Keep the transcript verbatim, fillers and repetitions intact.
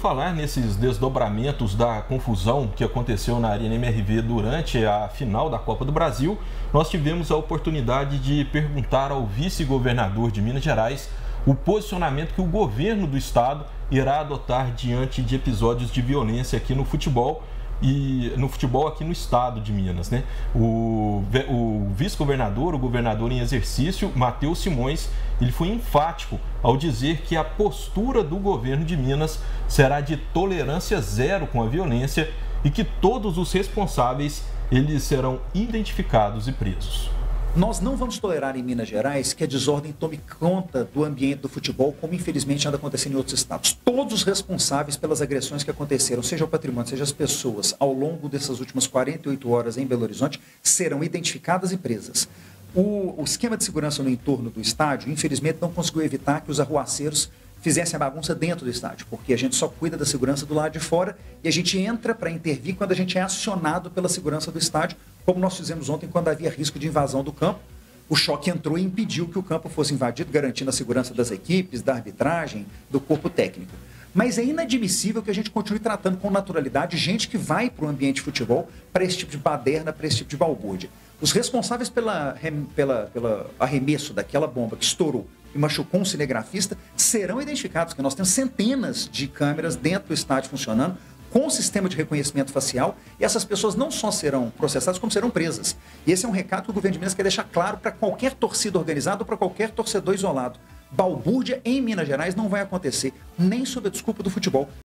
falar nesses desdobramentos da confusão que aconteceu na Arena M R V durante a final da Copa do Brasil, nós tivemos a oportunidade de perguntar ao vice-governador de Minas Gerais o posicionamento que o governo do estado irá adotar diante de episódios de violência aqui no futebol e no futebol aqui no estado de Minas, né? O, o vice-governador, o governador em exercício, Matheus Simões, ele foi enfático ao dizer que a postura do governo de Minas será de tolerância zero com a violência e que todos os responsáveis eles serão identificados e presos. Nós não vamos tolerar em Minas Gerais que a desordem tome conta do ambiente do futebol, como infelizmente anda acontecendo em outros estados. Todos os responsáveis pelas agressões que aconteceram, seja o patrimônio, seja as pessoas, ao longo dessas últimas quarenta e oito horas em Belo Horizonte, serão identificadas e presas. O, o esquema de segurança no entorno do estádio, infelizmente, não conseguiu evitar que os arruaceiros fizessem a bagunça dentro do estádio, porque a gente só cuida da segurança do lado de fora e a gente entra para intervir quando a gente é acionado pela segurança do estádio, como nós fizemos ontem quando havia risco de invasão do campo. O choque entrou e impediu que o campo fosse invadido, garantindo a segurança das equipes, da arbitragem, do corpo técnico. Mas é inadmissível que a gente continue tratando com naturalidade gente que vai para o ambiente de futebol para esse tipo de baderna, para esse tipo de balbúrdia. Os responsáveis pela, pela, pela arremesso daquela bomba que estourou e machucou um cinegrafista serão identificados, porque nós temos centenas de câmeras dentro do estádio funcionando, com o sistema de reconhecimento facial, e essas pessoas não só serão processadas, como serão presas. E esse é um recado que o governo de Minas quer deixar claro para qualquer torcida organizada ou para qualquer torcedor isolado. Balbúrdia em Minas Gerais não vai acontecer, nem sob a desculpa do futebol.